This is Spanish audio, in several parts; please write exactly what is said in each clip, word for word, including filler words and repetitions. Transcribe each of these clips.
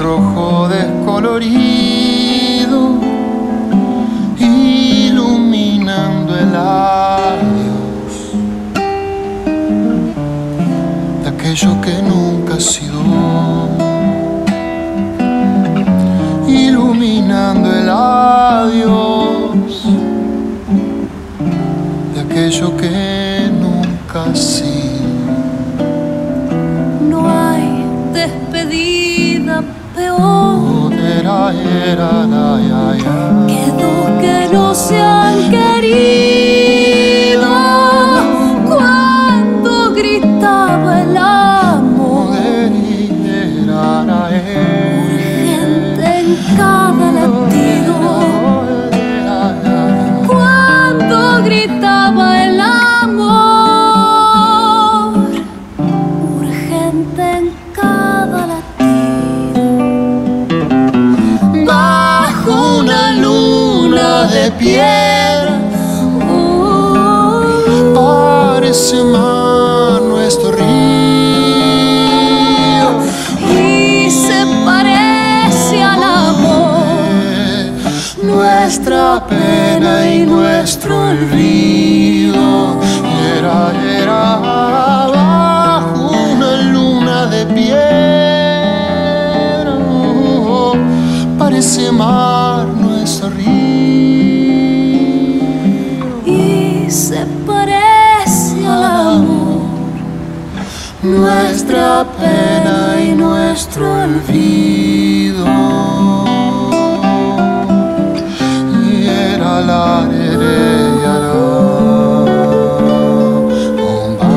rojo descolorido, iluminando el adiós de aquello que nunca ha sido, iluminando el adiós de aquello que nunca ha sido. No hay despedida peor Era, era, la, ya, ya. que dos que no se han querido. Cuando gritaba el amor, urgente en cada latido. Cuando gritaba el amor, urgente en cada latido. Bajo una luna de piedra, uh, parece mar nuestro río, y se parece al amor, nuestra pena y nuestro olvido. Era, era, bajo una luna de piedra, parece mar nuestro río, y se parece al amor, nuestra pena y nuestro olvido. Y era la heredera, bomba,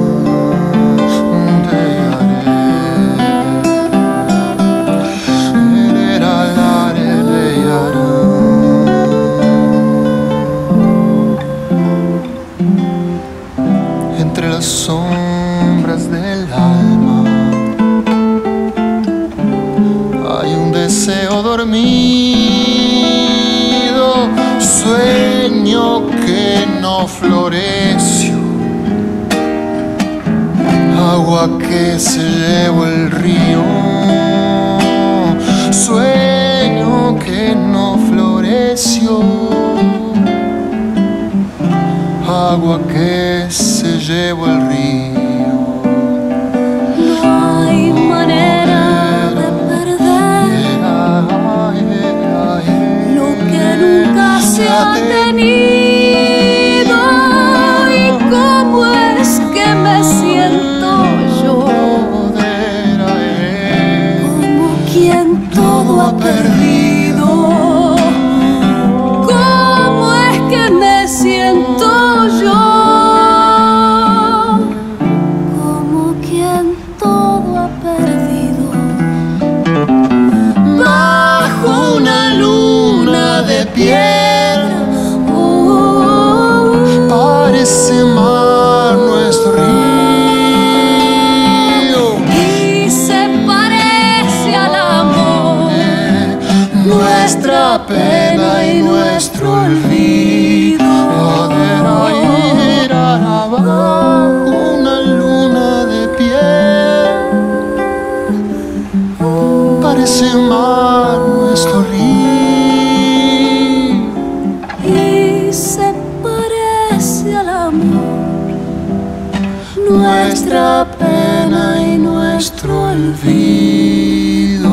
te haré. Era la heredera. Entre las sombras del alma hay un deseo dormido, sueño que no floreció, agua que se llevó el río, sueño que no floreció, agua que se llevó el río. no hay manera de perder lo que nunca se ha tenido. Y cómo es que me siento yo, como quien todo ha perdido. ¿Cómo es que me siento yo, como quien todo ha perdido? Bajo una luna de piedra, Oh, parece mar nuestro río, y se parece al amor, nuestra pena y nuestro olvido. Bajo una luna de piedra, parece mar nuestro río, y se parece al amor, nuestra pena y nuestro olvido.